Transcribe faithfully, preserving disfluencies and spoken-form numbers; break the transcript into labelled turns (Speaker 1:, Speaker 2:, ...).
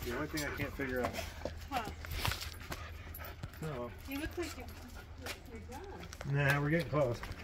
Speaker 1: the only thing I can't figure out.
Speaker 2: Huh.
Speaker 1: Oh.
Speaker 2: You look like you're, you're done.
Speaker 1: Nah, we're getting close.